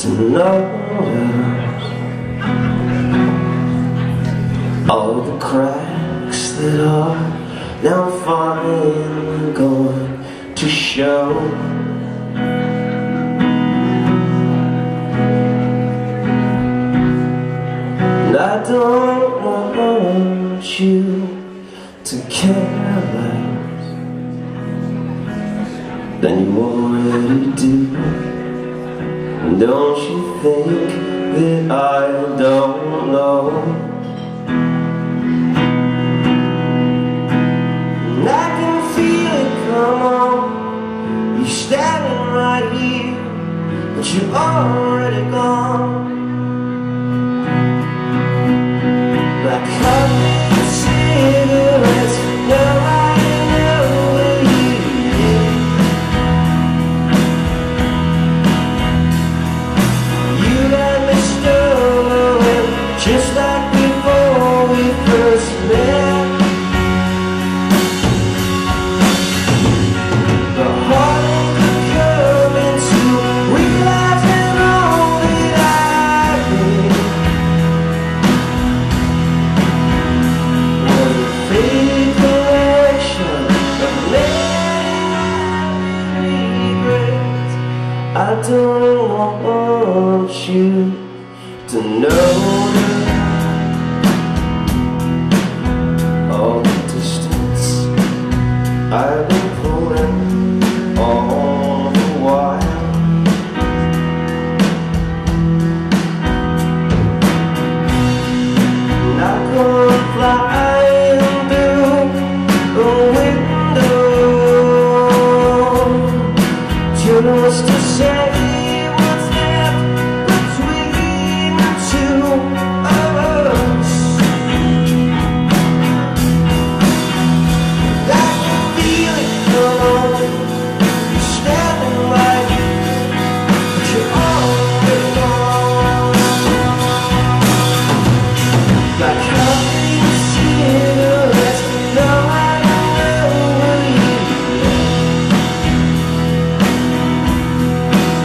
to notice all the cracks that are now finally going to show. And I don't want you to care less than you already do. And don't you think that I don't know? And I can feel it come on. You're standing right here, but you're already gone. Like coffee and cigarettes, now I know where you live. You got me stolen, just like before we first met. The heartache could come into realizing all that I've been. Faded collection of many regrets. I don't want you to know all the distance I've been pulling all the while. Not gonna fly just to say what's left between the two of us. I can feel it come on. You're standing right here, but you're already gone. Like coffee and cigarettes, now I know where you live.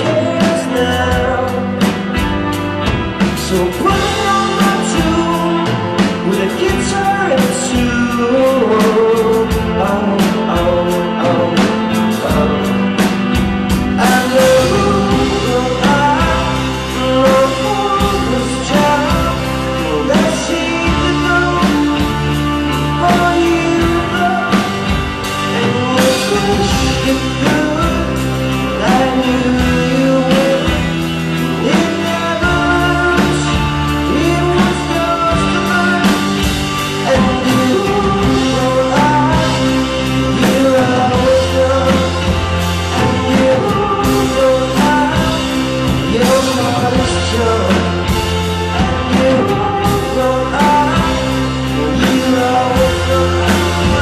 years now. So put on my tune with a guitar and two. Oh, oh, oh, oh. I know I this child that seemed to know all you know, and you wish you could. I knew you would. It never was. It was yours to burn, and you know you're always young, and you know your heart is true, and you know you're always young.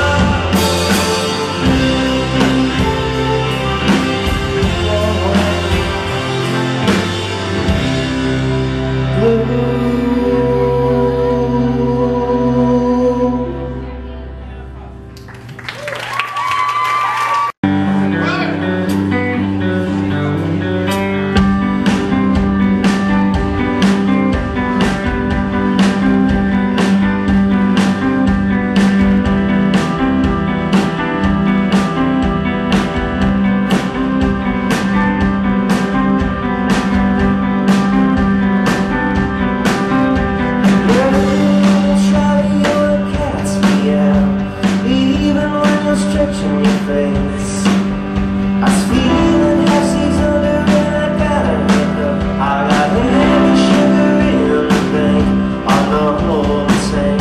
Stretching your face, I was feeling half seasoned and I got a hiccup. I got heavy sugar in the bank on the whole thing.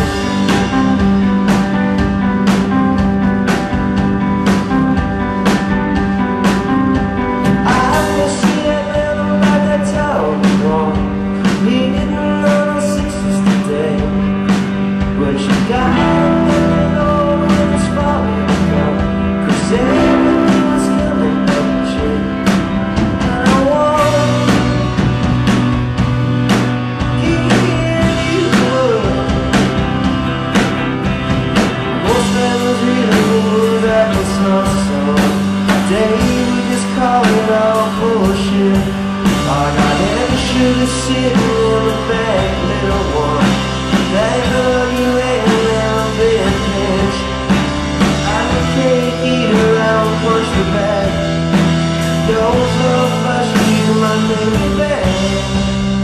I can see that man on that town wall, bleeding on the 60s today, but you got it all when it's falling. Everything was coming up true, and I want to give you up. Most friends really mean that it's not so. Today we just call it all bullshit. I got every sugar sitting in the back, little one. Thank God you ain't never been pinched. Take it around, push the back. Don't love flash, you my baby back.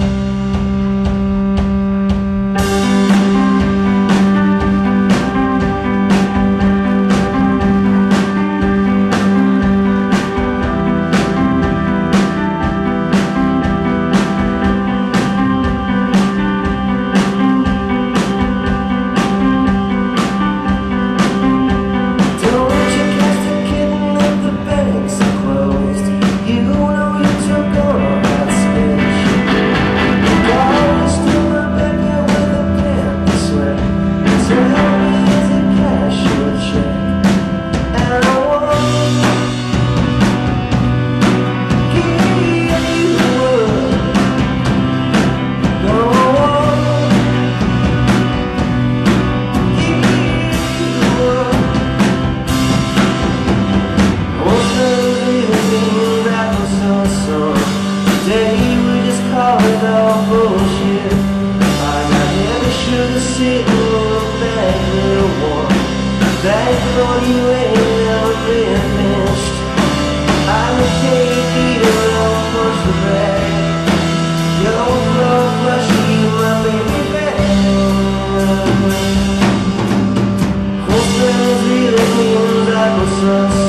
Today we just call it all bullshit. I got heavy sugar sitting in the back, little one. Thank God you ain't never been pinched. I can take it around, push the back. Your love flush you, my baby back. Close friends really means I was so